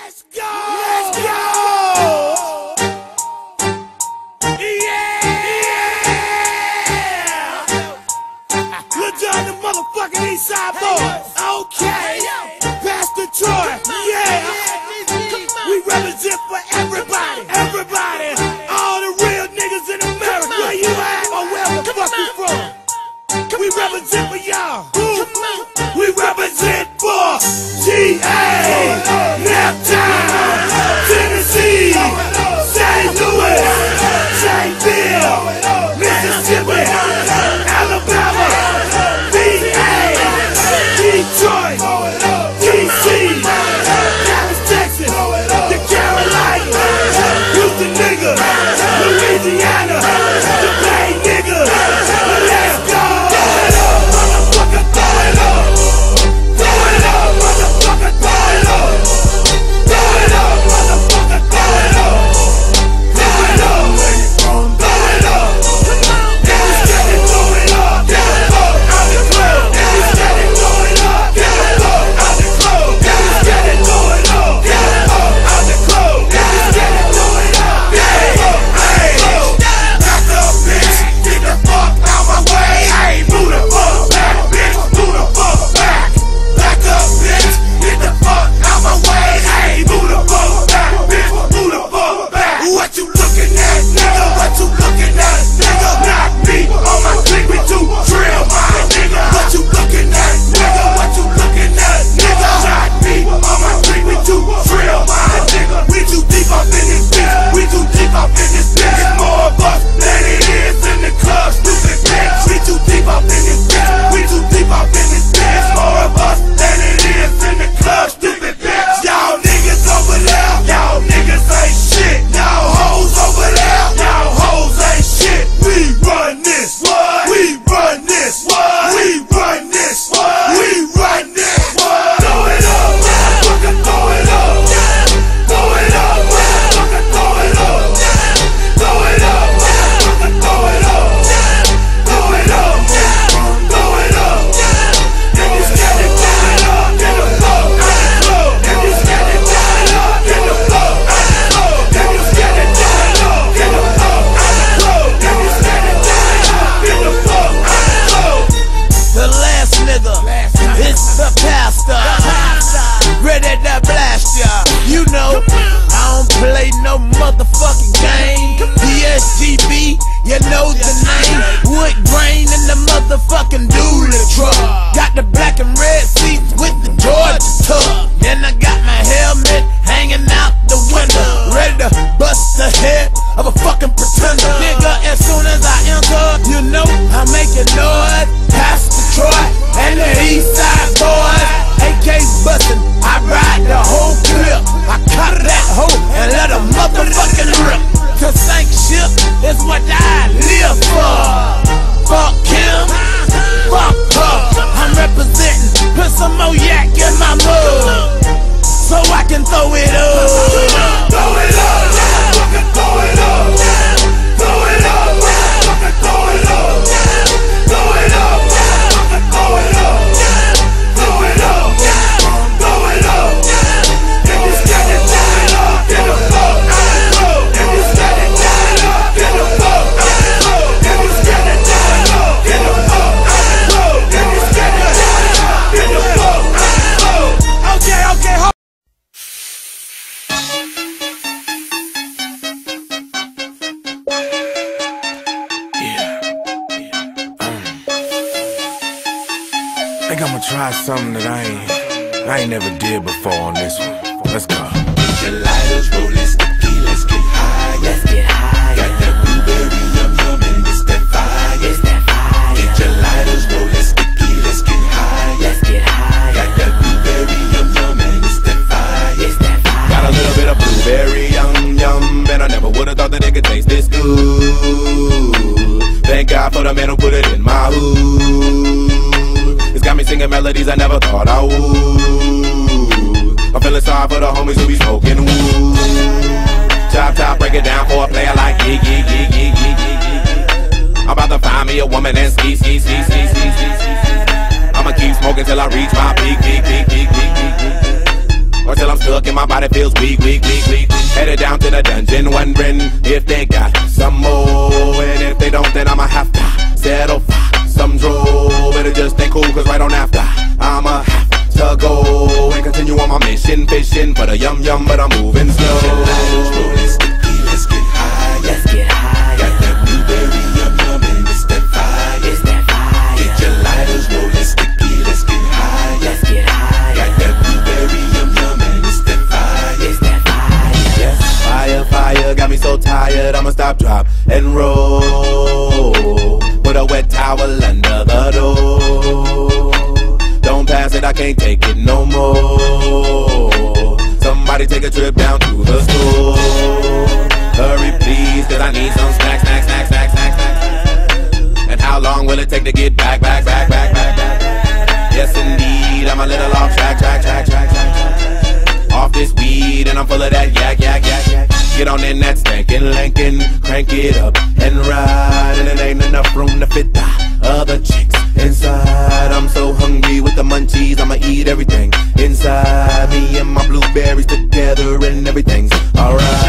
Let's go! Let's go! Yeah! Look down the motherfucking East Side boys. Okay. Pastor Troy. Yeah. We represent for everybody. Everybody. All the real niggas in America. Where you at or where the fuck you from? We represent for y'all. We represent for GA, Naptown, Tennessee, St. Louis, Shaneville, Mississippi, Alabama, VA, Detroit, DC, Dallas, Texas, the Carolinas, Houston niggas, Louisiana, the Bay niggas. Let's go! Motherfucker, throw it up! Throw it up, motherfucker, throw it up! Throw it up, motherfucker, throw it up! Throw it up, where you from? Throw it up! If you steady, throw it up! Get the fuck out the club! If you steady, throw it up! Get the fuck out the club! If you steady, throw it up! Get the fuck out the club! If you steady, throw it up! Get the fuck out the club! Back up, bitch! Get the fuck out my way! Hey, move the fuck back, bitch! Move the fuck back! Back up, bitch! Get the fuck out my way! Hey, move the fuck back, bitch! Move the fuck back! What you looking at, nigga? What you looking at, nigga? Not me on my click with you, drill my nigga. What you looking at, nigga? What you looking at, nigga? Not me on my click with you, drill my nigga. We too deep up in this bitch. We too deep up in this bitch. It's more of us than it is in the club, stupid bitch. We too deep up in this bitch. We too deep up in this bitch. It's more of us than it is in the club, stupid bitch. Y'all niggas over there, y'all niggas ain't shit. Y'all hoes over there, y'all hoes ain't shit. We run this, what? We run this, what? We run this, what? We run this, what? Throw it up, motherfucker, throw it up. Throw it up, motherfucker, throw it up. Throw it up, motherfucker, throw it up. Throw it up, throw it up. If you steady, throw it up. Get the fuck out the club. If you steady, throw it up. Get the fuck out the club. If you steady, throw it up. Get the fuck out the club. If you steady, throw it up. Get the fuck out the club. The last nigga, it's the pastor, ready to blast ya. You know, I don't play no motherfucking game. DSGB, you know the name. Wood grain in the motherfucking dually truck. Got the black and red seats with the Georgia tuck. Then I got my helmet hanging out the window, ready to bust the head of a fucking pretender. Nigga, as soon as I enter, you know I'm making noise. Pastor Troy and the East Side boys, AK's bustin', I ride the whole clip. I cop that hoe and let a motherfucking rip. To sink ship is what I live for. Fuck him, fuck her. I'm representing, put some more yak in my mug, so I can throw it up. Throw it up, motherfucker, throw it up. Throw it up, motherfucker, throw it up. Throw it up, motherfucker, throw it up. Throw it up, throw it up. If you steady, throw it up. Get the fuck out the club. If you steady, throw it up. Get the fuck out the club. If you steady, throw it up. Get the fuck out the club. If you steady, throw it up. Get the fuck out the club. Okay, hold. I think I'ma try something that I ain't never did before on this one. Let's go. Get your lighters rolling, sticky, let's get high. Let's get high. Got that blueberry yum yum and it's that fire. It's that fire. Get your lighters rolling, sticky, let's get high. Let's get high. Got that blueberry yum yum and it's that fire. It's that fire. Got a little bit of blueberry yum yum, and I never would've thought that it could taste this good. Thank God for the man who put it in my hood. It's got me singing melodies I never thought I would. I'm feeling sorry for the homies who be smoking wood. Top, break it down for a player like yeah. I'm about to find me a woman and ski. I'ma keep smoking till I reach my peak. or till I'm stuck and my body feels weak. Headed down to the dungeon, wondering if they got some more. And if they don't, then I'ma have to settle for some draw. But it just ain't cool, cause right on after I'ma have to go and continue on my mission, fishing for the yum, but I'm moving slow. Rolling sticky, let's get high. Let's get high. Got that blueberry yum and it's that fire. It's that fire. Get your lighters rolling sticky, let's get high. Let's get high. Got that blueberry yum and it's that fire. It's that fire. Yes, fire, got me so tired, I'ma stop, drop, and roll. Put a wet towel under the door. Don't pass it, I can't take it no more. Somebody take a trip down to the store. Hurry please, cause I need some snacks. And how long will it take to get back? Yes indeed, I'm a little off track. Off this weed and I'm full of that yak. Get on in that stankin' Lincoln, crank it up and ride. And it ain't enough room to fit the other chicks inside. I'm so hungry with the munchies, I'ma eat everything inside. Me and my blueberries together and everything's alright.